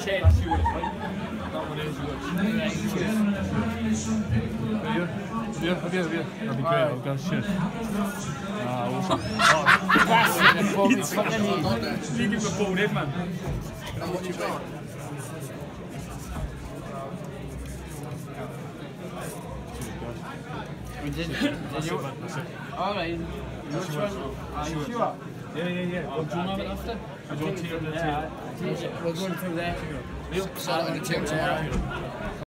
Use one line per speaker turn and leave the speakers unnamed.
betale 7.
That'd be great, I'll go shit. Awesome.
Lige giv mig på det, mand.
Alright. Which one? Are you sure?
Yeah.
Do you have it after?
I don't take it.
We're going through there.
Sat on the table tomorrow.